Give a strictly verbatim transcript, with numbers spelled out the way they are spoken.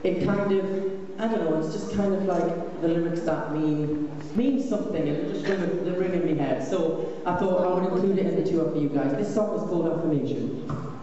it kind of, I don't know, it's just kind of like the lyrics that mean mean something, and they're just ringing, they're ringing in my head. So I thought I would include it in the tour for you guys. This song is called Affirmation.